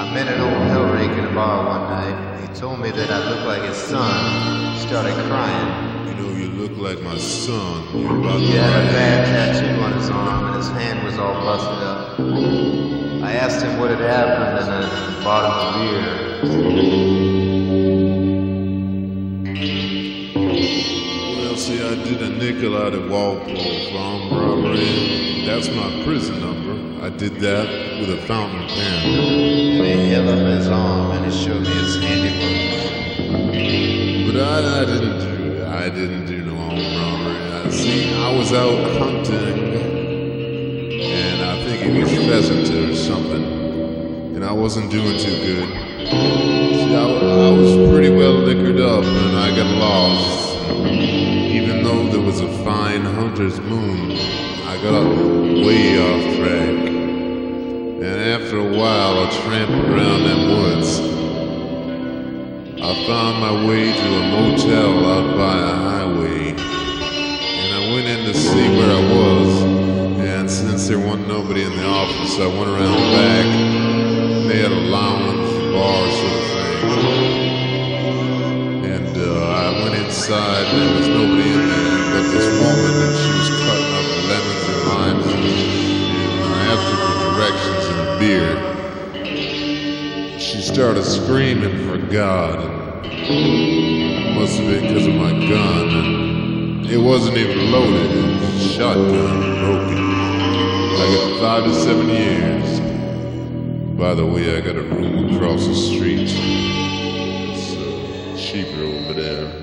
I met an old hellrake in a bar one night. He told me that I looked like his son. He started crying. You know, you look like my son. You're about He to had a cry. bad tattoo on his arm and his hand was all busted up. I asked him what had happened and I bought him a beer. Well, see, I did a nickel out at Walpole for armed robbery. That's my prison number. I did that with a fountain pen. And he held up his arm and he showed me his handiwork. But I didn't do no armed robbery. See, I was out hunting, and I think it was pheasant or something, and I wasn't doing too good. See, I was pretty well liquored up, and I got lost. Even though there was a fine hunter's moon, I got way off track. And after a while of tramping around them woods, I found my way to a motel out by a highway. And I went in to see where I was. And since there wasn't nobody in the office, I went around back. And they had a lounge, bar sort of thing. And I went inside and there was nobody in there but this woman, and she was cutting up lemons and limes. And I asked her for directions and a beer. She started screaming for God, and must have been because of my gun, and it wasn't even loaded. It was a shotgun, broken. I got 5 to 7 years. By the way, I got a room across the street. It's cheaper over there.